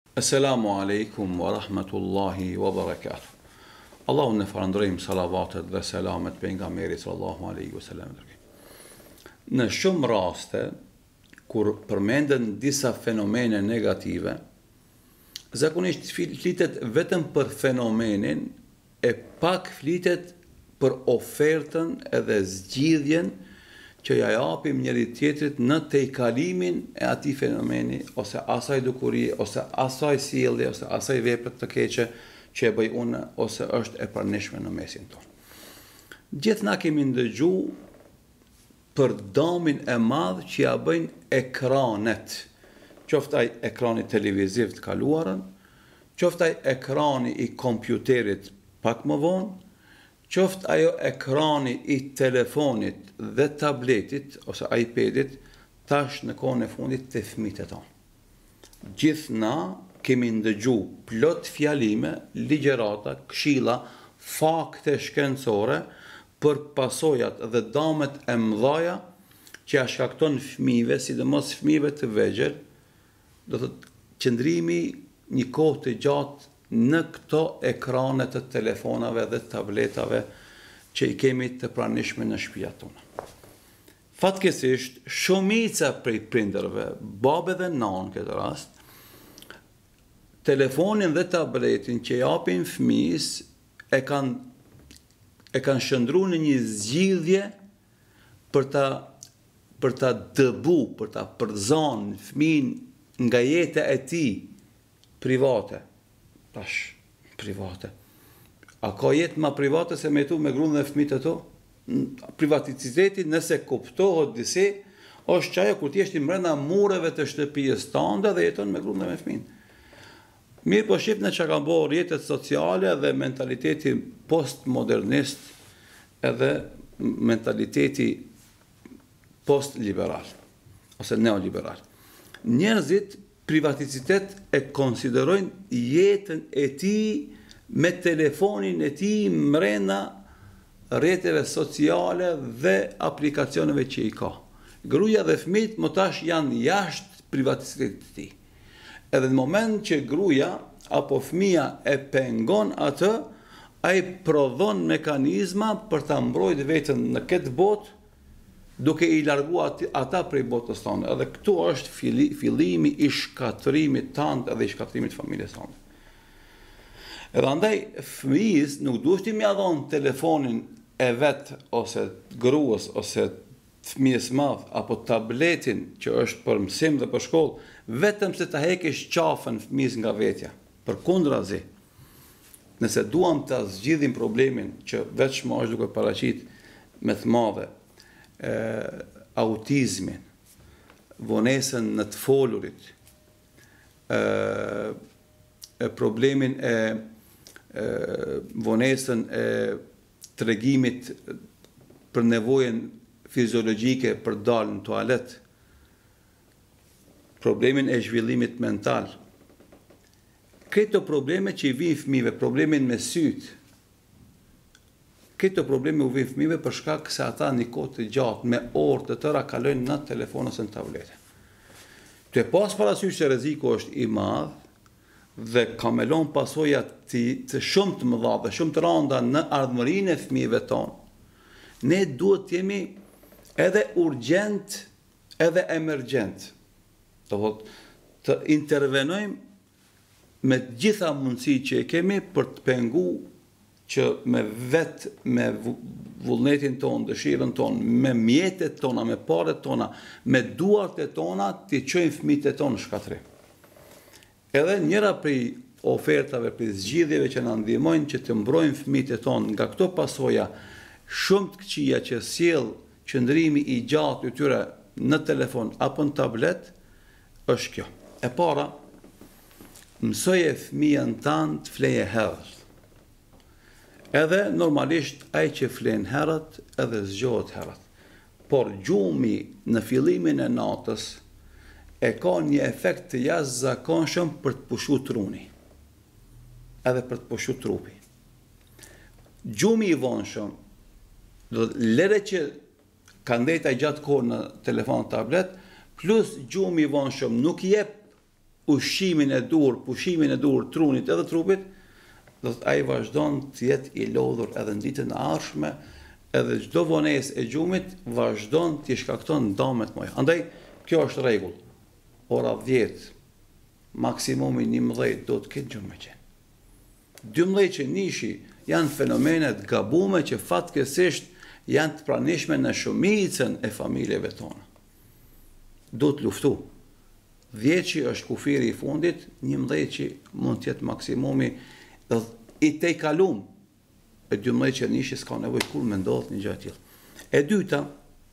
Assalamu alaikum wa rahmatullahi wa barakatuh. Allahun ne falënderojmë, salavatet dhe selamet pejgamberit sallallahu alaihi wasallam. Në shumë raste kur përmenden disa fenomene negative, zakonisht flitet vetëm për fenomenin e pak flitet për ofertën edhe zgjidhjen që ja japim njëri tjetrit në tejkalimin e atij fenomeni, ose asaj dukurie, ose asaj sjellje, ose asaj vepre të keqe që e bëj unë, ose është e pranishme në mesin tonë. Gjithë na kemi ndëgju për dëmin e madh që ja bëjnë ekranet, qoftë ai ekrani televiziv të kaluarën, qoftë ai ekrani i kompjuterit pak më vonë, qoftë ajo ekrani i telefonit dhe tabletit ose iPadit tash në kohën e fundit të fëmijët e tonë. Gjithë na kemi ndëgju plot fjalime, ligjërata, këshilla, fakte shkencore për pasojat dhe dëmet e mëdha që ja shkakton fëmijëve, sidomos fëmijëve të vegjël, do të thotë qëndrimi një kohë të gjatë në këto ekrane të telefonave dhe tabletave që i kemi të pranishme në shtëpiat tona. Fatkeqësisht, shumica prej prindërve, babë dhe nanë në këtë rast, telefonin dhe tabletin që japin fëmijës e kanë shndruar në një zgjidhje për ta dëbu, për ta përzon fëmin nga jeta e tij private. Tash, private. A ka jetë ma private se me jetu me grunë dhe fëmijët e to? Privatiziteti, nëse kuptohet disi, është çajo kur ti je brenda mureve të shtëpisë tënde dhe jeton me grunë dhe me fëmijën. Mirë po shqip në që ka bërë rrjetet sociale dhe mentaliteti postmodernist edhe mentaliteti postliberal ose neoliberal. Njerëzit privatizitet e konsiderojnë jetën e tij me telefonin e tij mrena rrjeteve sociale dhe aplikacioneve që i ka. Gruaja dhe fëmijët më tash janë jashtë privatizitetit të tij. Edhe në moment që gruaja apo fëmia e pengon atë, ai prodhon mekanizma për ta mbrojtur veten në këtë botë, duke i larguar ata prej botës tonë. Edhe këtu është fillimi i shkatërimit tanë edhe i shkatërimit familjes tonë. Edhe andaj fëmijës nuk duhet t'i ia dhon telefonin e vet ose gruas ose fëmijës madh apo tabletin që është për mësim dhe për shkollë, vetëm se ta hekesh qafën fëmijës nga vetja. Përkundrazi, nëse duam ta zgjidhim problemin që veçmë është duke paraqit me të madhe, autizmin, vonesën në të folurit, problemin e vonesën e tregimit për nevojën fiziologjike për dalë në tualet, problemin e zhvillimit mental. Këto probleme që i vijnë fëmijëve, problemin me sytë, këto probleme u vijnë fëmijëve për shkak se ata një kohë të gjatë me orë të tëra kalojnë në telefon ose në tablete. Të pas parasysh se rreziku është i madh dhe kamelon pasoja të shumë të mëdha dhe shumë të rënda në ardhmërinë e fëmijëve tonë, ne duhet të jemi edhe urgjent edhe emergjent. Do thotë të intervenojmë me gjitha mundësitë që kemi për të penguar që me vullnetin tonë, dëshirën tonë, me mjetet tona, me paret tona, me duart e tona, të çojmë fëmijët e tonë në shkatrim. Edhe njëra prej ofertave, prej zgjidhjeve që na ndihmojnë që të mbrojmë fëmijët e tonë nga këto pasoja shumë të këqija që sjell qëndrimi i gjatë i tyre në telefon apo në tablet, është kjo. E para, mësoje fëmijën tanë të fleje herët. Edhe normalisht ai që flen herët edhe zgjohet herët. Por gjumi në fillimin e natës e ka një efekt të jashtëzakonshëm për të pushuar truni. Edhe për të pushuar trupi. Gjumi i vonshëm, do lere që kanë ndeta gjatë kohë në telefon tablet, plus gjumi i vonshëm nuk jep ushqimin e dur, pushimin e dur trunit edhe trupit, do të ai vazhdon të jetë i lodhur edhe në ditën e ardhshme, edhe çdo vonesë e gjumit vazhdon të shkakton dëmet më. Andaj kjo është rregull. Ora 10, maksimumi 11 do të ketë gjumë me qenë. 12 që nishi janë fenomenet gabume që fatkeqësisht janë të pranishme në shumicën e familjeve tona. Do të luftu. 10 që është kufiri i fundit, 11 që mund të jetë maksimumi i te kalum. E 12 që nishi s'ka nevojë kur me ndodh një gjë e tillë. E dyta,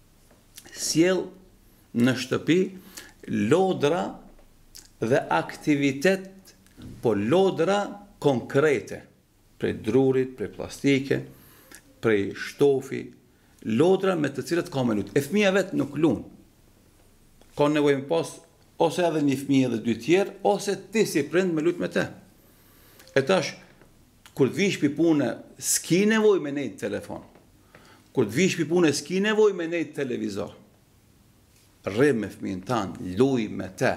sjell në shtëpi lodra dhe aktivitet, po lodra konkrete, prej drurit, prej plastike, prej shtofi, lodra me të cilat ka me lut. E fëmija vetë nuk lun. Ka nevojë me pas ose edhe një fëmijë dhe 2 tjerë, ose ti si prind me lut me te. E tash, kur të vish pi pune, s'ki nevojë me nejt telefon. Kur të vish pi pune, s'ki nevojë me nejt televizor. Rri me fëmijën tanë, luj me te,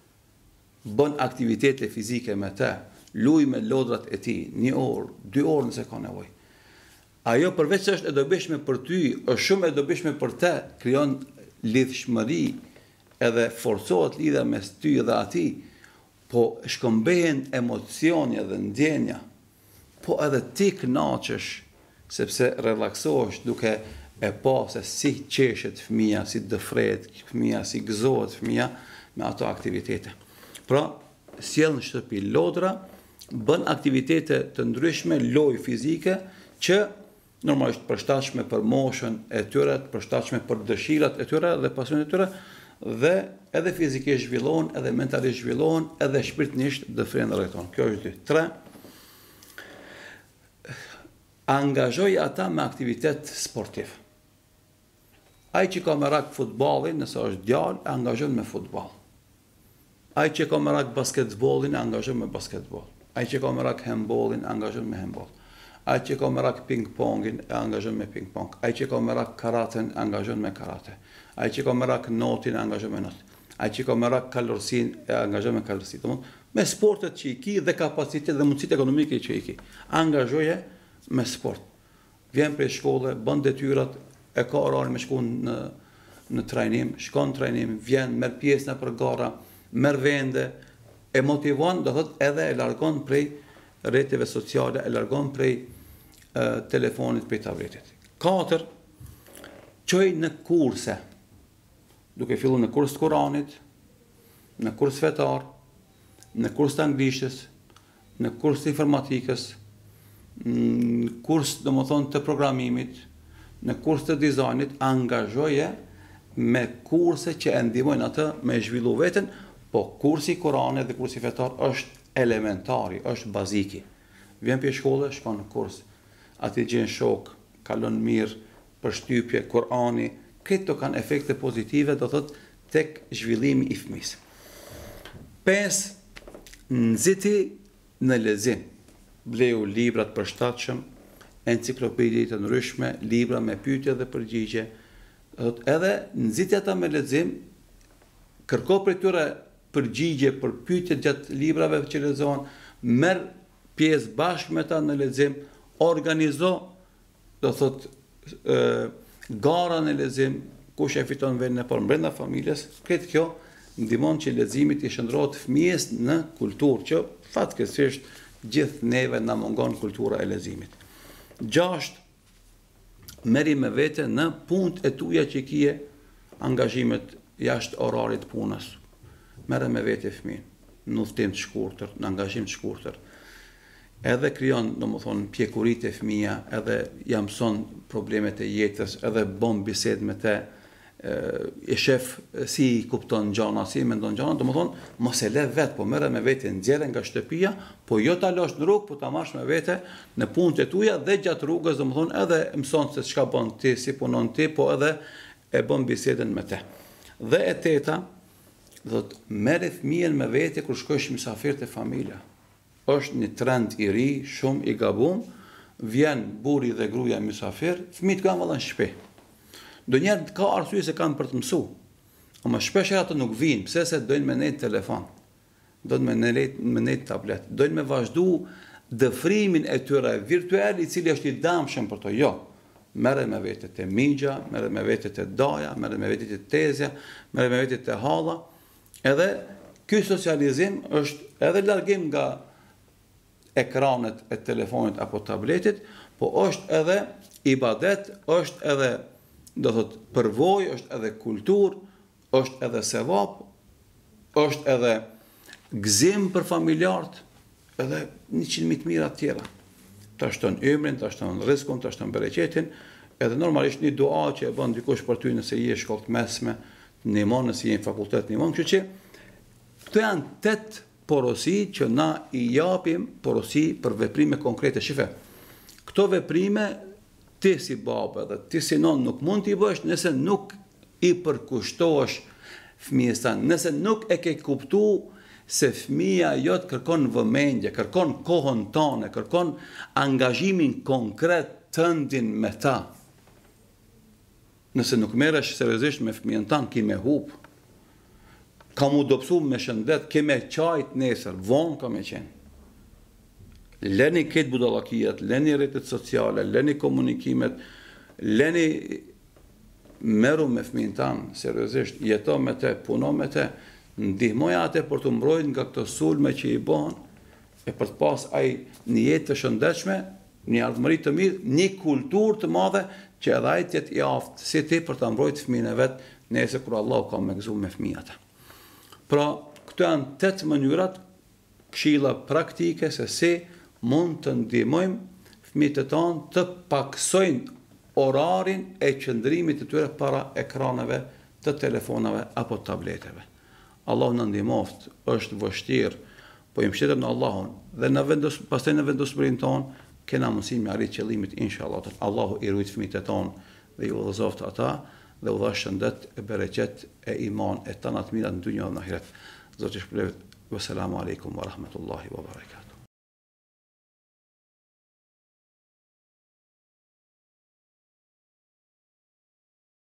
bën aktivitete fizike me te, luj me lodrat e ti, 1 orë, 2 orë nëse ka nevojë. Ajo përveç se është e dobishme për ty, është shumë e dobishme për te, krijon lidhshmëri, edhe forcohet lidhja mes ty dhe ati, po shkëmbehen emocioni dhe ndjenja, po edhe ti kënaqesh, sepse relaksohesh duke e pa se si qeshet fëmia, si dëfret fëmia, si gëzohet fëmia me ato aktivitete. Pra, sjell në shtëpi lodra, bën aktivitete të ndryshme, lojë fizike, që normalisht përshtatshme për moshën e tyre, përshtatshme për dëshirat e tyre dhe pasionet e tyre, dhe edhe fizikisht zhvillohen, edhe mentalisht zhvillohen, edhe shpirtërisht dëfrejnë dhe rrethon. Kjo është 2. 3. Angazhoj ata me aktivitet sportiv. Ai që ka merak futbollin, nëse është djalë, angazhon me futboll. Ai që ka merak basketbollin, angazhon me basketboll. Ai që ka merak handbollin, angazhon me handboll. Ai që ka merak ping-pongin, angazhon me ping-pong. Ai që ka merak karaten, angazhon me karate. Ai që ka merak notin, angazhon me not. Ai që ka merak kalorsin, angazhon me kalorsi. Me sportet që i ki dhe kapacitet dhe mundësit ekonomike që i ki. Angazhoje me sport. Vjen prej shkolle, bën detyrat, e ka orarin me shku në trajnim, shkon në trajnim, vjen, merr pjesë në përgara, merr vende, e motivon, do thot edhe e largon prej rrjeteve sociale, e largon prej telefonit, prej tabletit. 4. Çoj në kurse, duke fillu në kurs të Kuranit, në kurs fetar, në kurs të anglishtës, në kurs të informatikës, në kurs të programimit, në kurs të dizajnit, angazhoje me kurse që e ndihmojnë atë me zhvillu veten, po kursi Kuranit dhe kursi fetar është elementari, është baziki. Vjen për shkolle, shkon në kurs, ati gjen shok, kalon mirë, përshtypje, Kurani, këto kanë efekte pozitive, do thot, tek zhvillimi i fëmisë. 5. Nxiti në lexim. Bleu librat përshtatshëm, enciklopedi të ndryshme, libra me pyetje dhe përgjigje. Edhe nxiti ata me lexim, kërko prej tyre përgjigje për pyetje gjatë librave që lexohen, merr pjesë bashkë me ta në lexim, organizo, do thot, gara në lexim, kush e fiton vendin e parë brenda familjes, këtë kjo ndihmon që leximit i shndrohet fëmijës në kulturë, që fatkeqësisht gjithë neve na mungon kultura e leximit. 6. Merri me vete në punët e tuja që kije angazhimet jashtë orarit punës. Merre me vete fëmijën, në udhtim të shkurtër, në angazhim të shkurtër. Edhe krijon, domethënë, pjekuritë e fëmia, edhe ja mëson problemet e jetës, edhe bën bisedë me te, e shef si i kupton gjana, si i mendon gjana, domethënë, mos e le vetë, po merre me vete, nxjerre nga shtëpia, po jo ta lësh në rrugë, po ta marrësh me vete në punët e tuja dhe gjatë rrugës, domethënë, edhe mëson se çka bën ti, si punon ti, po edhe e bën bisedën me te. Dhe e 8, do të merre fëmijën me vete kur shkosh mysafir te familja. Është një trend i ri, shumë i gabum, vjen burri dhe gruaja mysafir, fëmijët kanë valla në shtëpi. Ndonjëherë ka arsye se kanë për të mësuar, ama shpesh ato nuk vinë, pse se dojnë me nejt telefon. dojnë me nejt tablet, dojnë me vazhdu dëfrimin e tyre virtual i cili është i damshëm për to. Jo, merret me vetët e migja, merret me vetët e daja, merret me vetët e tezja, merret me vetët e halla. Edhe ky socializim është edhe largim nga ekranet e telefonit apo tabletit, po është edhe ibadet, është edhe, do thot, përvojë, është edhe kulturë, është edhe sevap, është edhe gëzim për familjarët, edhe 100.000 të mira tjera. Ta shton ymrin, ta shton rrezikun, ta shton bereqetin, edhe normalisht një dua që e bën dikush për ty nëse je shkollë të mesme, ndihmon, nëse je në fakultet ndihmon, kështu që këto janë 8 porosi që na i japim porosi për veprime konkrete. Shife, këto veprime ti si babë dhe ti si non nuk mund t'i bësh nëse nuk i përkushtohesh fëmijës tanë, nëse nuk e ke kuptu se fëmija jot kërkon vëmendje, kërkon kohën tane, kërkon angazhimin konkret tëndin me ta. Nëse nuk merresh seriozisht me fëmijën tanë, ki me hup. Ka mu dopsu me shëndet, ke me qajt nesër, vonë ka me qenë. Leni këtë budallakijat, leni rrjetet sociale, leni komunikimet, leni meru me fëmijën tanë, seriozisht, jeto me te, puno me te, ndihmoja atë për të mbrojtur nga këto sulme që i bën, e për të pas ai një jetë të shëndetshme, një ardhmëri të mirë, një kulturë të madhe që edhe ai të jetë i aftë si ti për ta mbrojtur fëmijën e vet nëse kur Allahu ka më gëzuar me fëmijët. Pra, këto janë 8 mënyrat, këshilla praktike se si mund të ndihmojmë fëmijët e tanë të paksojnë orarin e qëndrimit të tyre para ekraneve të telefonave apo tableteve. Allahu në ndihmoft, është vështirë, po i mbështetem në Allahun dhe pastaj në vendosmërinë tonë kena mundësi me arrit qëllimit inshallah. Allahu i ruajt fëmijët e tonë dhe ju udhëzoft ata dhe u dha shëndet e bereqet e iman e tanat mirat në dynjë dhe në ahiret. Zoti shpëlbeft. Wassalamu alaikum wa rahmatullahi wa barakatuh.